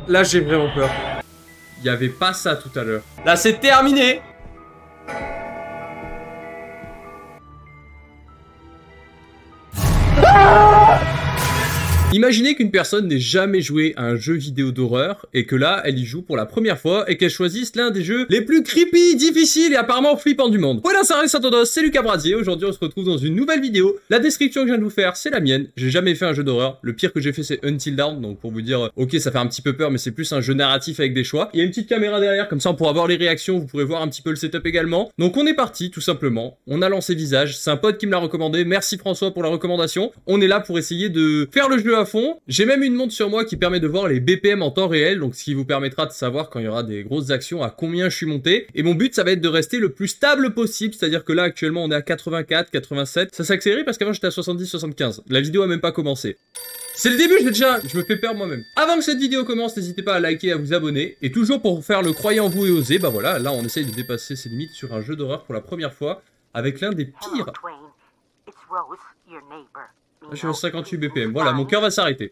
Là, j'ai vraiment peur. Il n'y avait pas ça tout à l'heure. Là, c'est terminé. Imaginez qu'une personne n'ait jamais joué à un jeu vidéo d'horreur et que là, elle y joue pour la première fois et qu'elle choisisse l'un des jeux les plus creepy, difficiles et apparemment flippants du monde. Voilà, ça reste Santodos, c'est Lucas Brasier. Aujourd'hui, on se retrouve dans une nouvelle vidéo. La description que je viens de vous faire, c'est la mienne. J'ai jamais fait un jeu d'horreur. Le pire que j'ai fait, c'est Until Dawn. Donc pour vous dire, ok, ça fait un petit peu peur, mais c'est plus un jeu narratif avec des choix. Il y a une petite caméra derrière, comme ça on pourra voir les réactions. Vous pourrez voir un petit peu le setup également. Donc on est parti, tout simplement. On a lancé Visage. C'est un pote qui me l'a recommandé. Merci François pour la recommandation. On est là pour essayer de faire le jeu à fond. J'ai même une montre sur moi qui permet de voir les BPM en temps réel, donc ce qui vous permettra de savoir quand il y aura des grosses actions à combien je suis monté. Et mon but, ça va être de rester le plus stable possible, c'est-à-dire que là, actuellement, on est à 84, 87. Ça s'accélère parce qu'avant, j'étais à 70, 75. La vidéo a même pas commencé. C'est le début, je me fais peur moi-même. Avant que cette vidéo commence, n'hésitez pas à liker et à vous abonner. Et toujours pour faire le croyant vous et oser, bah voilà, là, on essaye de dépasser ses limites sur un jeu d'horreur pour la première fois, avec l'un des pires. Là, je suis à 58 BPM. Voilà, mon cœur va s'arrêter.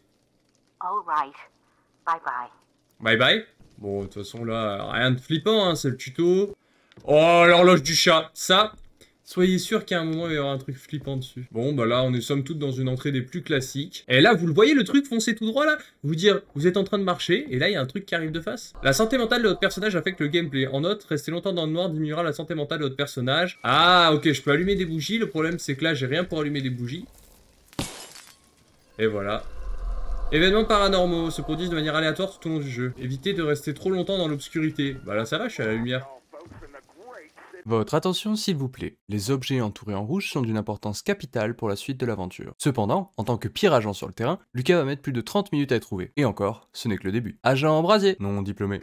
Bye bye. Bon, de toute façon, là, rien de flippant, hein, c'est le tuto. Oh, l'horloge du chat. Ça, soyez sûr qu'à un moment, il va y avoir un truc flippant dessus. Bon, bah là, on est somme toute dans une entrée des plus classiques. Et là, vous le voyez, le truc foncé tout droit, là? Vous dire, vous êtes en train de marcher, et là, il y a un truc qui arrive de face. La santé mentale de votre personnage affecte le gameplay. En note, rester longtemps dans le noir diminuera la santé mentale de votre personnage. Ah, ok, je peux allumer des bougies. Le problème, c'est que là, j'ai rien pour allumer des bougies. Et voilà. Événements paranormaux se produisent de manière aléatoire tout au long du jeu. Évitez de rester trop longtemps dans l'obscurité. Bah là ça va, je suis à la lumière. Votre attention s'il vous plaît. Les objets entourés en rouge sont d'une importance capitale pour la suite de l'aventure. Cependant, en tant que pire agent sur le terrain, Lucas va mettre plus de 30 minutes à les trouver. Et encore, ce n'est que le début. Agent Brasier, non diplômé.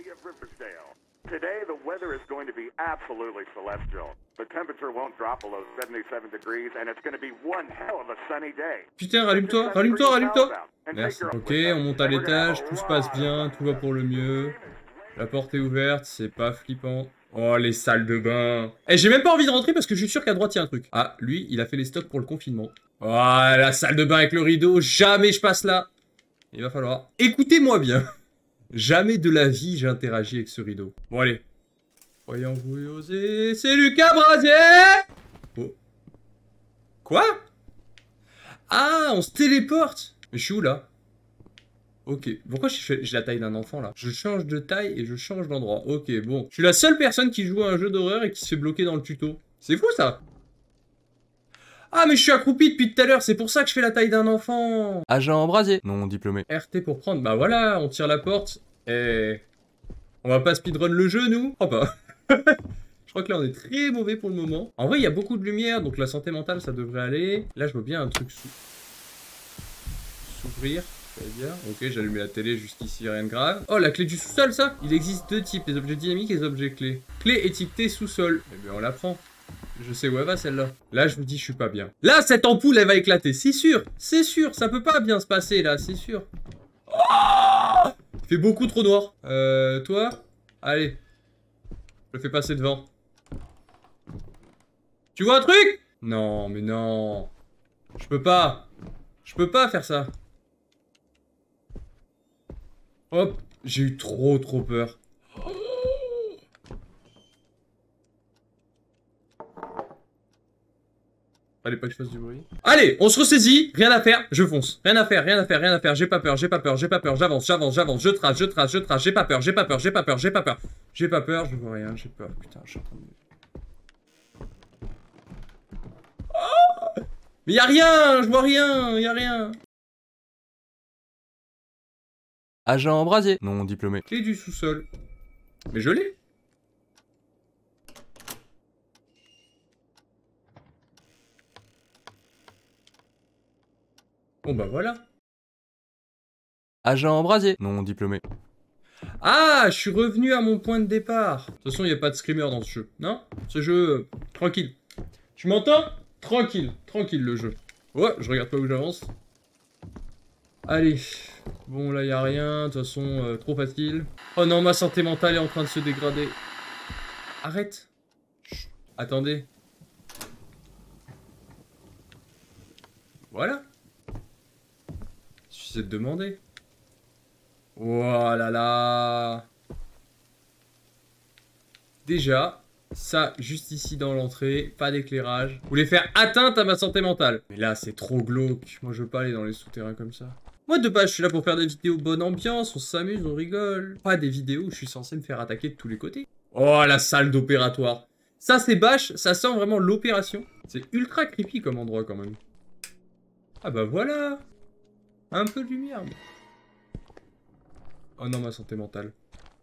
Putain, rallume-toi, rallume-toi, rallume-toi. Merci. Ok, on monte à l'étage, tout se passe bien, tout va pour le mieux. La porte est ouverte, c'est pas flippant. Oh, les salles de bain. Eh, j'ai même pas envie de rentrer parce que je suis sûr qu'à droite, il y a un truc. Ah, lui, il a fait les stocks pour le confinement. Oh, la salle de bain avec le rideau, jamais je passe là. Il va falloir. Écoutez-moi bien. Jamais de la vie, j'interagis avec ce rideau. Bon, allez. Voyons vous et osez, c'est Lucas Brasier. Oh. Quoi? Ah, on se téléporte. Mais je suis où, là? Ok, pourquoi j'ai la taille d'un enfant, là? Je change de taille et je change d'endroit. Ok, bon. Je suis la seule personne qui joue à un jeu d'horreur et qui se fait bloquer dans le tuto. C'est fou, ça. Ah, mais je suis accroupi depuis tout à l'heure, c'est pour ça que je fais la taille d'un enfant. Agent Brasier, non diplômé. RT pour prendre, bah voilà, on tire la porte. Et... on va pas speedrun le jeu, nous? Je crois pas. Je crois que là, on est très mauvais pour le moment. En vrai, il y a beaucoup de lumière, donc la santé mentale, ça devrait aller. Là, je vois bien un truc s'ouvrir. Bien. Ok, j'ai allumé la télé jusqu'ici, rien de grave. Oh, la clé du sous-sol, ça? Il existe deux types, les objets dynamiques et les objets clés. Clé étiquetée sous-sol. Eh bien, on la prend. Je sais où elle va, celle-là. Là, je vous dis, je suis pas bien. Là, cette ampoule, elle va éclater. C'est sûr, ça peut pas bien se passer, là, c'est sûr. Oh, il fait beaucoup trop noir. Toi? Allez. Je le fais passer devant. Tu vois un truc? Non, mais non. Je peux pas. Je peux pas faire ça. Hop, j'ai eu trop peur. Fallait pas que je fasse du bruit. Allez, on se ressaisit, rien à faire, je fonce. Rien à faire, j'ai pas peur, j'avance, je trace, j'ai pas peur, je vois rien, j'ai peur, putain, je suis en train de... Oh, mais y'a rien, je vois rien, y'a rien. Agent Brasier, non diplômé. Clé du sous-sol. Mais je l'ai. Bon bah voilà. Agent Brasier, non diplômé. Ah, je suis revenu à mon point de départ. De toute façon, il n'y a pas de screamer dans ce jeu. Non? Ce jeu, tranquille. Tu m'entends? Tranquille, tranquille le jeu. Ouais, je regarde pas où j'avance. Allez. Bon, là, il n'y a rien. De toute façon, trop facile. Oh non, ma santé mentale est en train de se dégrader. Arrête. Chut. Attendez. Voilà. Il suffisait de demander. Oh là là. Déjà, ça, juste ici dans l'entrée, pas d'éclairage. Vous voulez faire atteinte à ma santé mentale. Mais là, c'est trop glauque. Moi, je veux pas aller dans les souterrains comme ça. Moi, de base, je suis là pour faire des vidéos bonne ambiance, on s'amuse, on rigole. Pas des vidéos où je suis censé me faire attaquer de tous les côtés. Oh, la salle d'opératoire. Ça, c'est bâche, ça sent vraiment l'opération. C'est ultra creepy comme endroit, quand même. Ah bah voilà. Un peu de lumière. Mais... oh non, ma santé mentale.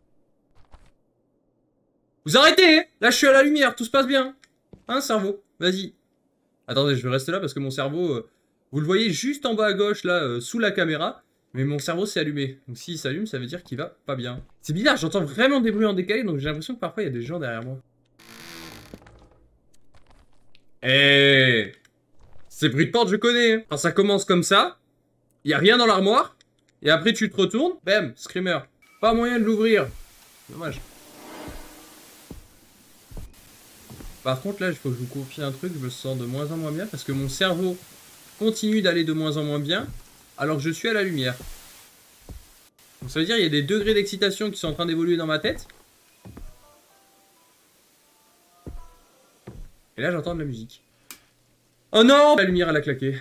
Vous arrêtez, hein. Là, je suis à la lumière, tout se passe bien. Hein, cerveau? Vas-y. Attendez, je vais rester là parce que mon cerveau... vous le voyez juste en bas à gauche, là, sous la caméra. Mais mon cerveau s'est allumé. Donc s'il s'allume, ça veut dire qu'il va pas bien. C'est bizarre, j'entends vraiment des bruits en décalé, donc j'ai l'impression que parfois, il y a des gens derrière moi. Eh, ces bruits de porte, je connais. Hein. Quand ça commence comme ça, il y a rien dans l'armoire. Et après, tu te retournes, bam, screamer. Pas moyen de l'ouvrir. Dommage. Par contre, là, il faut que je vous confie un truc, je me sens de moins en moins bien parce que mon cerveau continue d'aller de moins en moins bien alors que je suis à la lumière. Donc ça veut dire qu'il y a des degrés d'excitation qui sont en train d'évoluer dans ma tête. Et là, j'entends de la musique. Oh non! La lumière, elle a claqué.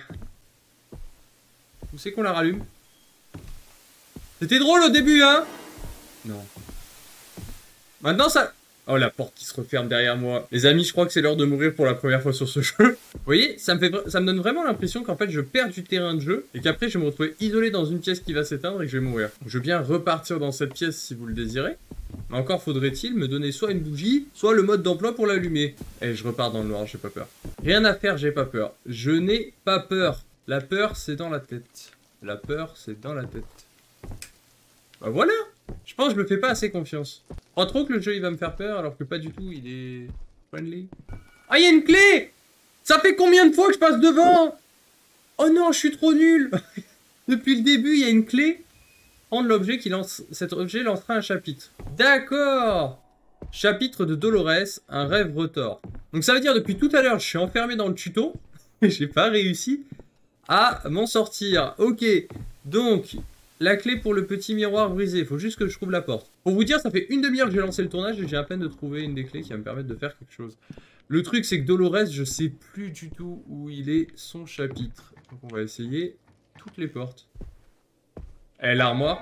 Où c'est qu'on la rallume? C'était drôle au début, hein? Non. Maintenant, ça... oh, la porte qui se referme derrière moi. Les amis, je crois que c'est l'heure de mourir pour la première fois sur ce jeu. Vous voyez, ça me donne vraiment l'impression qu'en fait, je perds du terrain de jeu et qu'après, je vais me retrouver isolé dans une pièce qui va s'éteindre et que je vais mourir. Je veux bien repartir dans cette pièce si vous le désirez. Mais encore faudrait-il me donner soit une bougie, soit le mode d'emploi pour l'allumer. Et je repars dans le noir, j'ai pas peur. Rien à faire, j'ai pas peur. Je n'ai pas peur. La peur, c'est dans la tête. La peur, c'est dans la tête. Bah voilà! Je pense que je me fais pas assez confiance. Je crois trop que le jeu il va me faire peur alors que pas du tout, il est friendly. Ah, il y a une clé! Ça fait combien de fois que je passe devant? Oh non, je suis trop nul! Depuis le début, il y a une clé. Prendre l'objet qui lance... cet objet lancera un chapitre. D'accord! Chapitre de Dolores, un rêve retort. Donc ça veut dire depuis tout à l'heure, je suis enfermé dans le tuto. Et j'ai pas réussi à m'en sortir. Ok, donc... la clé pour le petit miroir brisé, il faut juste que je trouve la porte. Pour vous dire, ça fait une demi-heure que j'ai lancé le tournage et j'ai à peine de trouver une des clés qui va me permettre de faire quelque chose. Le truc, c'est que Dolores, je sais plus du tout où il est son chapitre. Donc on va essayer toutes les portes. Eh, l'armoire.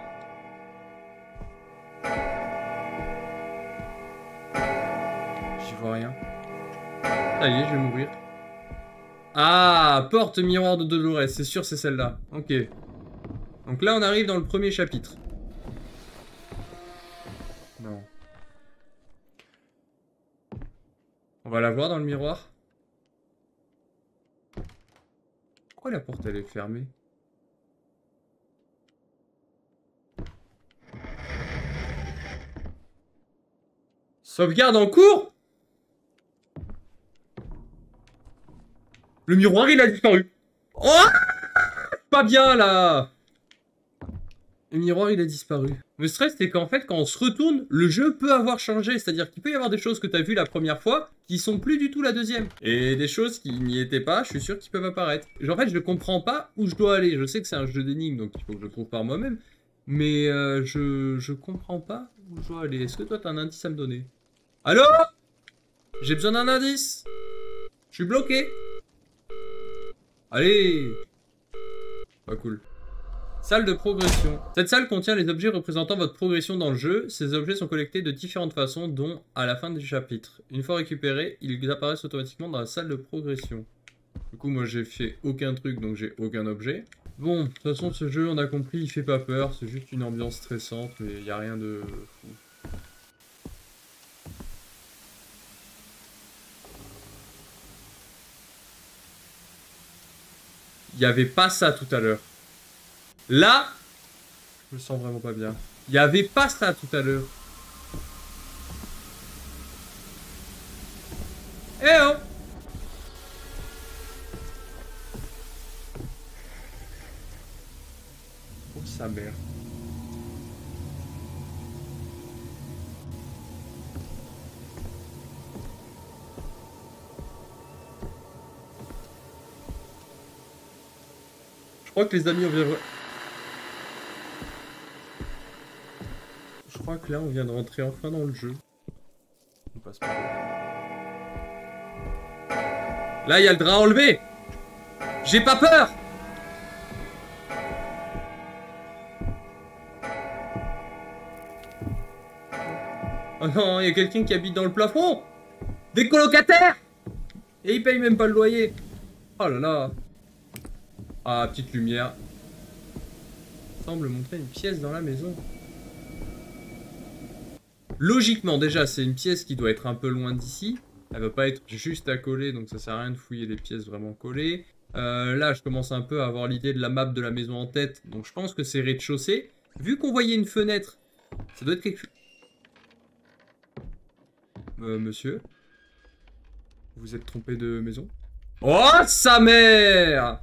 J'y vois rien. Ça y est, je vais mourir. Ah, porte miroir de Dolores, c'est sûr c'est celle-là. Ok. Donc là, on arrive dans le premier chapitre. Non. On va la voir dans le miroir. Pourquoi la porte, elle est fermée? Sauvegarde en cours? Le miroir, il a disparu. Oh! Pas bien, là! Le miroir, il a disparu. Le stress, c'est qu'en fait, quand on se retourne, le jeu peut avoir changé. C'est-à-dire qu'il peut y avoir des choses que tu as vues la première fois qui sont plus du tout la deuxième. Et des choses qui n'y étaient pas, je suis sûr qu'ils peuvent apparaître. En fait, je ne comprends pas où je dois aller. Je sais que c'est un jeu d'énigmes, donc il faut que je le trouve par moi-même. Mais je comprends pas où je dois aller. Est-ce que toi, tu as un indice à me donner? Allô? J'ai besoin d'un indice. Je suis bloqué. Allez. Pas cool. Salle de progression. Cette salle contient les objets représentant votre progression dans le jeu. Ces objets sont collectés de différentes façons, dont à la fin du chapitre. Une fois récupérés, ils apparaissent automatiquement dans la salle de progression. Du coup, moi j'ai fait aucun truc, donc j'ai aucun objet. Bon, de toute façon, ce jeu, on a compris, il fait pas peur. C'est juste une ambiance stressante, mais il n'y a rien de fou. Il n'y avait pas ça tout à l'heure. Là, je me sens vraiment pas bien. Il n'y avait pas ça tout à l'heure. Eh oh! Oh sa mère. Je crois que les amis, on vient... crois que là, on vient de rentrer enfin dans le jeu. On passe par là. Là, il y a le drap enlevé. J'ai pas peur. Oh non, il y a quelqu'un qui habite dans le plafond. Des colocataires. Et ils payent même pas le loyer. Oh là là. Ah, petite lumière. Semble montrer une pièce dans la maison. Logiquement, déjà, c'est une pièce qui doit être un peu loin d'ici. Elle va pas être juste à coller, donc ça sert à rien de fouiller les pièces vraiment collées. Là, je commence un peu à avoir l'idée de la map de la maison en tête, donc je pense que c'est rez-de-chaussée. Vu qu'on voyait une fenêtre, ça doit être quelque chose... monsieur? Vous êtes trompé de maison? Oh, sa mère!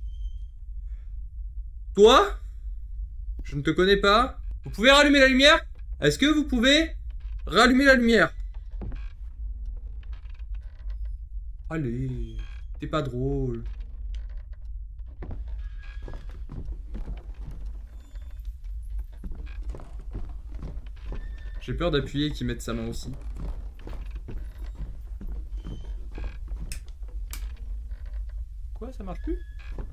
Toi? Je ne te connais pas. Vous pouvez rallumer la lumière? Est-ce que vous pouvez rallumer la lumière? Allez, t'es pas drôle. J'ai peur d'appuyer et qu'il mette sa main aussi. Quoi, ça marche plus?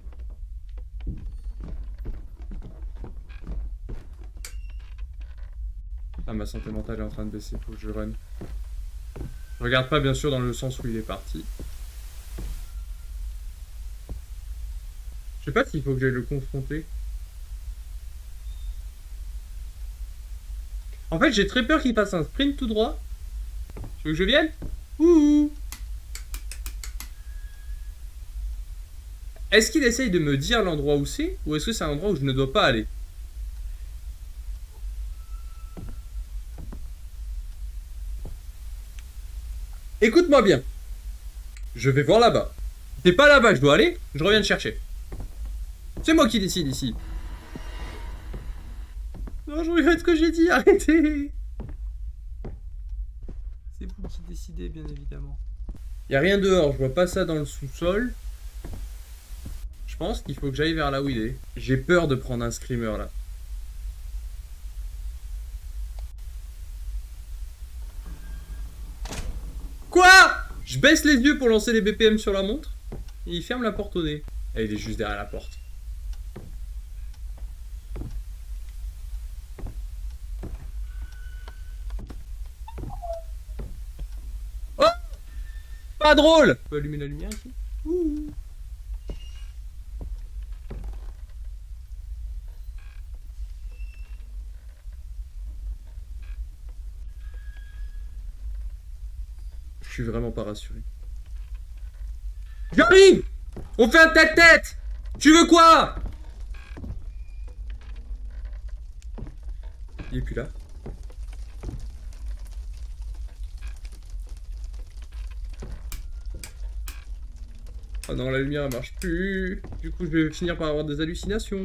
Ah, ma santé mentale est en train de baisser, faut que je run. Je regarde pas bien sûr dans le sens où il est parti. Je sais pas s'il faut que j'aille le confronter. En fait, j'ai très peur qu'il fasse un sprint tout droit. Tu veux que je vienne? Ouh. Est-ce qu'il essaye de me dire l'endroit où c'est? Ou est-ce que c'est un endroit où je ne dois pas aller? Écoute-moi bien. Je vais voir là-bas. C'est pas là-bas que je dois aller, je reviens te chercher. C'est moi qui décide ici. Non, je regrette ce que j'ai dit, arrêtez. C'est vous qui décidez, bien évidemment. Y a rien dehors, je vois pas ça dans le sous-sol. Je pense qu'il faut que j'aille vers là où il est. J'ai peur de prendre un screamer là. Quoi? Je baisse les yeux pour lancer les BPM sur la montre. Et il ferme la porte au nez. Et il est juste derrière la porte. Oh! Pas drôle! On peut allumer la lumière ici? Ouh. Je suis vraiment pas rassuré. J'arrive! On fait un tête-tête! Tu veux quoi? Il est plus là. Oh non, la lumière elle marche plus. Du coup, je vais finir par avoir des hallucinations.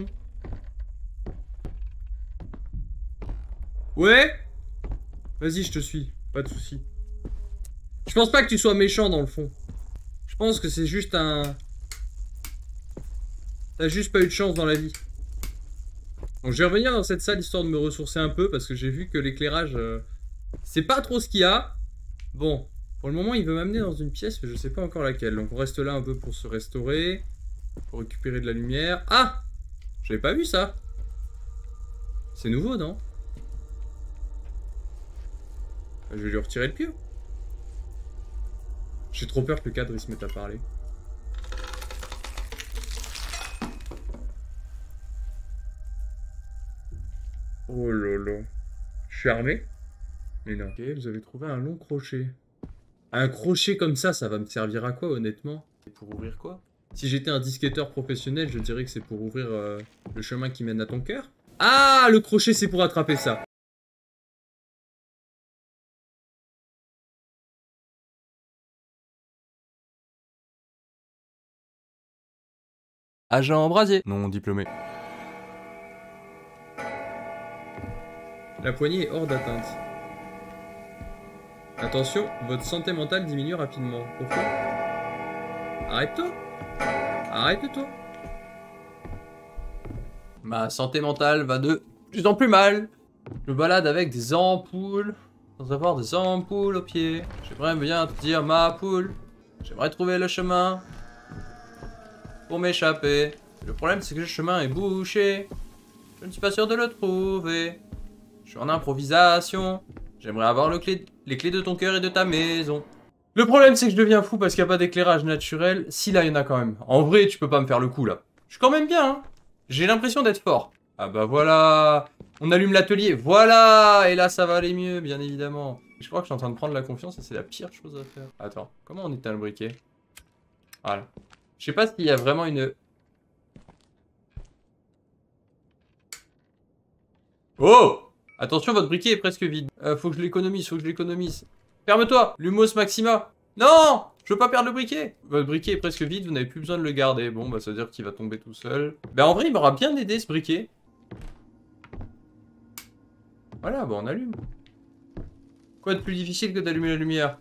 Ouais? Vas-y, je te suis. Pas de soucis. Je pense pas que tu sois méchant dans le fond. Je pense que c'est juste un... T'as juste pas eu de chance dans la vie. Donc je vais revenir dans cette salle histoire de me ressourcer un peu parce que j'ai vu que l'éclairage... c'est pas trop ce qu'il y a. Bon, pour le moment il veut m'amener dans une pièce mais je sais pas encore laquelle. Donc on reste là un peu pour se restaurer. Pour récupérer de la lumière. Ah! J'avais pas vu ça. C'est nouveau, non? Je vais lui retirer le pied. J'ai trop peur que le cadre il se mette à parler. Oh lolo. Je suis armé? Mais non. Ok, vous avez trouvé un long crochet. Un crochet comme ça va me servir à quoi honnêtement? Et pour ouvrir quoi? Si j'étais un disquetteur professionnel, je dirais que c'est pour ouvrir le chemin qui mène à ton cœur. Ah, le crochet c'est pour attraper ça. Agent brasier, non diplômé. La poignée est hors d'atteinte. Attention, votre santé mentale diminue rapidement. Pourquoi? Arrête-toi. Arrête-toi. Ma santé mentale va de plus en plus mal. Je me balade avec des ampoules, sans avoir des ampoules aux pieds. J'aimerais bien te dire ma poule. J'aimerais trouver le chemin pour m'échapper. Le problème c'est que le chemin est bouché. Je ne suis pas sûr de le trouver. Je suis en improvisation. J'aimerais avoir les clés de ton cœur et de ta maison. Le problème c'est que je deviens fou parce qu'il n'y a pas d'éclairage naturel. Si là il y en a quand même. En vrai tu peux pas me faire le coup là. Je suis quand même bien hein. J'ai l'impression d'être fort. Ah bah voilà. On allume l'atelier. Voilà. Et là ça va aller mieux bien évidemment. Je crois que je suis en train de prendre la confiance et c'est la pire chose à faire. Attends. Comment on éteint le briquet? Voilà. Je sais pas s'il y a vraiment une... Oh! Attention, votre briquet est presque vide. Faut que je l'économise, faut que je l'économise. Ferme-toi! Lumos Maxima! Non! Je veux pas perdre le briquet! Votre briquet est presque vide, vous n'avez plus besoin de le garder. Bon, bah ça veut dire qu'il va tomber tout seul. Bah en vrai, il m'aura bien aidé ce briquet. Voilà, bah on allume. Quoi de plus difficile que d'allumer la lumière?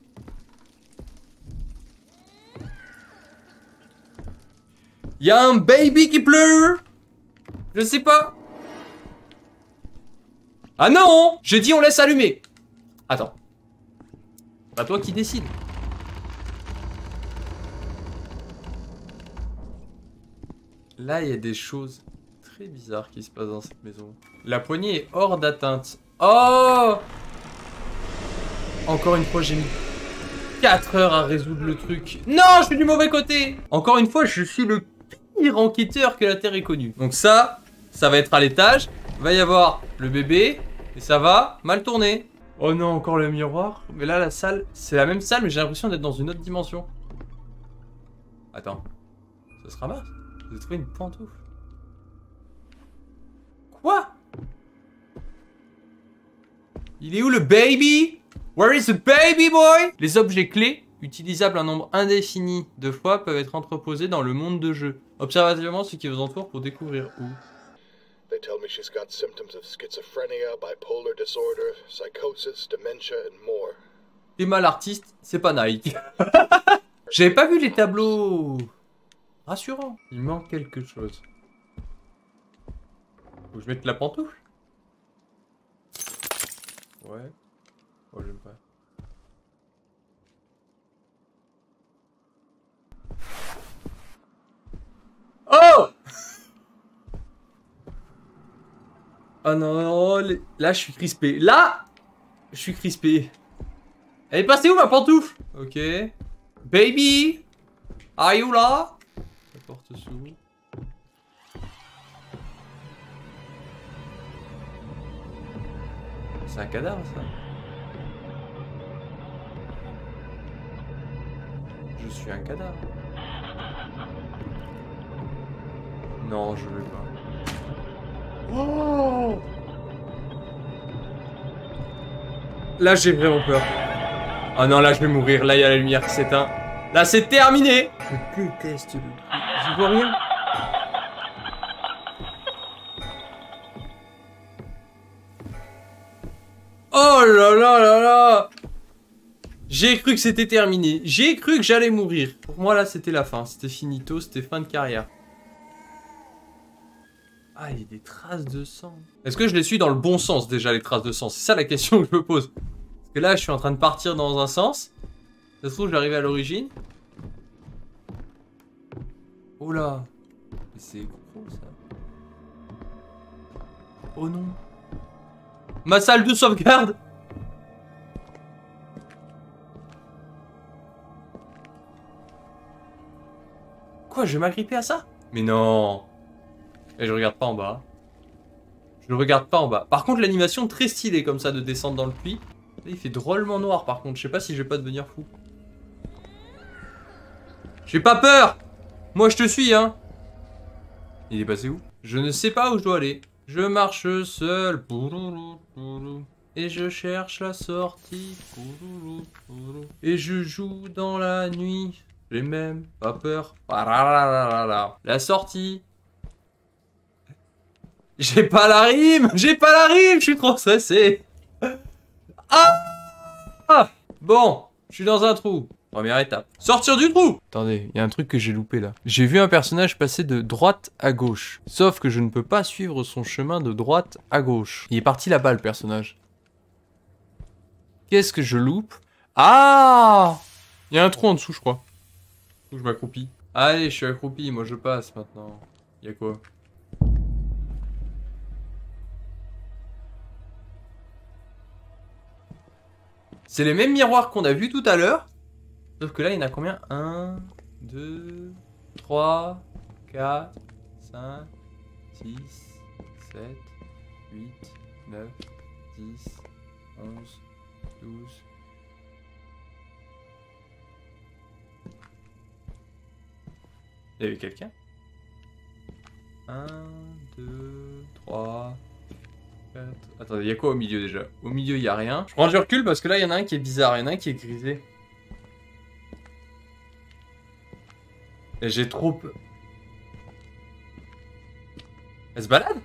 Il y a un baby qui pleure! Je sais pas. Ah non! J'ai dit on laisse allumer. Attends. C'est pas toi qui décide. Là, il y a des choses très bizarres qui se passent dans cette maison. La poignée est hors d'atteinte. Oh! Encore une fois, j'ai mis 4 heures à résoudre le truc. Non, je suis du mauvais côté! Encore une fois, je suis le pire enquêteur que la Terre ait connu. Donc ça va être à l'étage. Va y avoir le bébé. Et ça va mal tourner. Oh non, encore le miroir. Mais là, la salle, c'est la même salle, mais j'ai l'impression d'être dans une autre dimension. Attends. Ça se ramasse? J'ai trouvé une pantoufle. Quoi? Il est où le baby? Where is the baby boy? Les objets clés, utilisables un nombre indéfini de fois, peuvent être entreposés dans le monde de jeu. Observativement ce qui vous entoure pour découvrir où. They tell me she's got symptoms of schizophrenia, bipolar disorder, psychosis, dementia, and more. T'es mal artiste, c'est pas Nike. J'avais pas vu les tableaux rassurants. Il manque quelque chose. Faut que je mette la pantoufle? Ouais. Oh, j'aime pas. Oh! Oh non, là je suis crispé. Là, je suis crispé. Elle est passée où ma pantoufle? Ok. Baby, are you là? La porte s'ouvre. C'est un cadavre ça. Je suis un cadavre. Non, je veux pas. Oh! Là j'ai vraiment peur. Oh non, là je vais mourir. Là il y a la lumière qui s'éteint. Là c'est terminé. Je déteste le bruit. Je vois rien. Oh là là là là. J'ai cru que c'était terminé. J'ai cru que j'allais mourir. Pour moi là c'était la fin. C'était finito, c'était fin de carrière. Ah, il y a des traces de sang. Est-ce que je les suis dans le bon sens déjà, les traces de sang? C'est ça la question que je me pose. Parce que là, je suis en train de partir dans un sens. Ça se trouve, j'arrive à l'origine. Oh là. Mais c'est gros ça. Oh non. Ma salle de sauvegarde. Quoi, je vais m'agripper à ça? Mais non. Et je regarde pas en bas. Je ne regarde pas en bas. Par contre, l'animation très stylée comme ça de descendre dans le puits. Là, il fait drôlement noir par contre. Je sais pas si je vais pas devenir fou. J'ai pas peur. Moi, je te suis, hein. Il est passé où? Je ne sais pas où je dois aller. Je marche seul. Et je cherche la sortie. Et je joue dans la nuit. J'ai même pas peur. La sortie. J'ai pas la rime! J'ai pas la rime! Je suis trop stressé! Ah! Bon, je suis dans un trou. Première étape. Sortir du trou! Attendez, il y a un truc que j'ai loupé là. J'ai vu un personnage passer de droite à gauche. Sauf que je ne peux pas suivre son chemin de droite à gauche. Il est parti là-bas le personnage. Qu'est-ce que je loupe? Ah! Il y a un trou en dessous, je crois. Où je m'accroupis. Allez, je suis accroupi, moi je passe maintenant. Il y a quoi? C'est les mêmes miroirs qu'on a vus tout à l'heure. Sauf que là, il y en a combien? 1, 2, 3, 4, 5, 6, 7, 8, 9, 10, 11, 12. Il y avait quelqu'un? 1, 2, 3, 4... Attendez, il y a quoi au milieu déjà? Au milieu, il n'y a rien. Je prends du recul parce que là, il y en a un qui est bizarre. Il y en a un qui est grisé. Et j'ai trop peur. Elle se balade?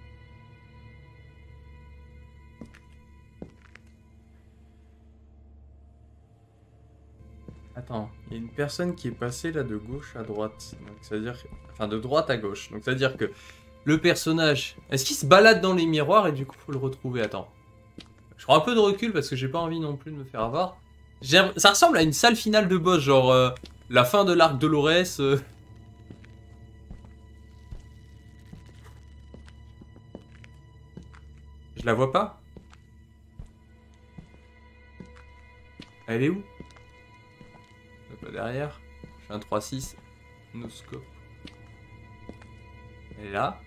Attends, il y a une personne qui est passée là de gauche à droite. Donc ça veut dire... Enfin, de droite à gauche. Donc ça veut dire que le personnage... Est-ce qu'il se balade dans les miroirs et du coup faut le retrouver? Attends. Je prends un peu de recul parce que j'ai pas envie non plus de me faire avoir. Ça ressemble à une salle finale de boss, genre la fin de l'arc Dolores. Je la vois pas. Elle est où? Pas derrière. Je fais un 3-6. No scope. Elle est là.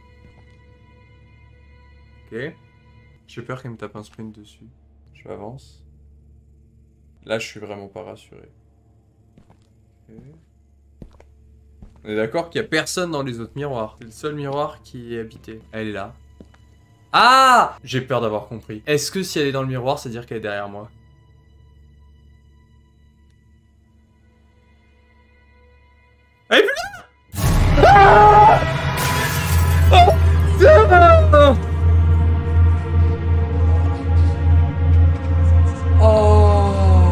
Ok. J'ai peur qu'elle me tape un sprint dessus. Je avance. Là, je suis vraiment pas rassuré. Okay. On est d'accord qu'il y a personne dans les autres miroirs. C'est le seul miroir qui est habité. Elle est là. Ah! J'ai peur d'avoir compris. Est-ce que si elle est dans le miroir, c'est dire qu'elle est derrière moi? Elle est plus là! Ah! Oh putain! Oh!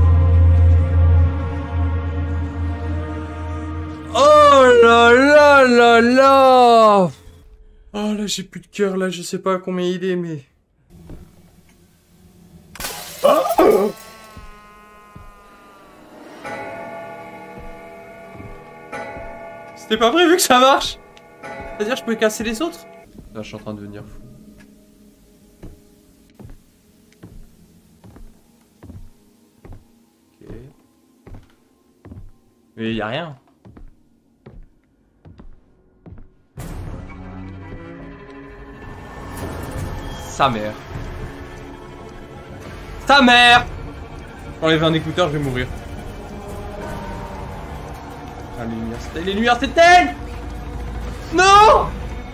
Oh là là là là! Oh là, j'ai plus de cœur là, je sais pas à combien il est, mais... Oh! C'était pas prévu que ça marche. C'est-à-dire je pouvais casser les autres? Là je suis en train de devenir fou. Ok. Mais y a rien. Sa mère. Sa mère! J'enlève un écouteur, je vais mourir. Ah, les lumières s'éteignent! Non!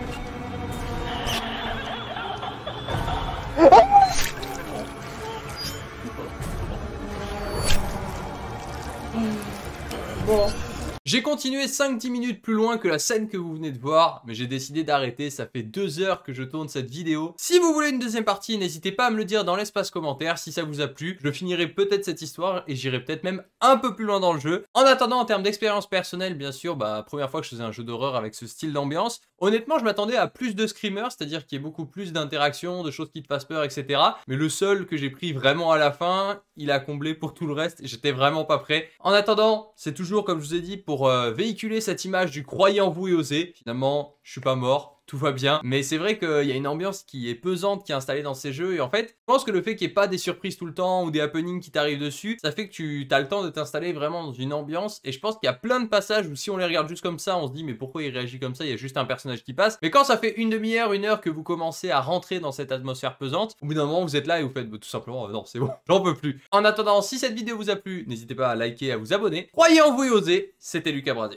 Bon. J'ai continué 5-10 minutes plus loin que la scène que vous venez de voir, mais j'ai décidé d'arrêter, ça fait 2 heures que je tourne cette vidéo. Si vous voulez une deuxième partie, n'hésitez pas à me le dire dans l'espace commentaire si ça vous a plu. Je finirai peut-être cette histoire et j'irai peut-être même un peu plus loin dans le jeu. En attendant, en termes d'expérience personnelle, bien sûr, première fois que je faisais un jeu d'horreur avec ce style d'ambiance, honnêtement, je m'attendais à plus de screamers, c'est-à-dire qu'il y ait beaucoup plus d'interactions, de choses qui te fassent peur, etc. Mais le seul que j'ai pris vraiment à la fin, il a comblé pour tout le reste et j'étais vraiment pas prêt. En attendant, c'est toujours, comme je vous ai dit, pour véhiculer cette image du croyez en vous et osez. Finalement, je suis pas mort. Tout va bien, mais c'est vrai qu'il y a une ambiance qui est pesante qui est installée dans ces jeux et en fait, je pense que le fait qu'il n'y ait pas des surprises tout le temps ou des happenings qui t'arrivent dessus, ça fait que tu as le temps de t'installer vraiment dans une ambiance et je pense qu'il y a plein de passages où si on les regarde juste comme ça, on se dit mais pourquoi il réagit comme ça, il y a juste un personnage qui passe, mais quand ça fait une demi-heure, 1 heure que vous commencez à rentrer dans cette atmosphère pesante, au bout d'un moment vous êtes là et vous faites tout simplement non c'est bon, j'en peux plus. En attendant, si cette vidéo vous a plu, n'hésitez pas à liker, à vous abonner. Croyez en vous et osez, c'était Lucas Brasier.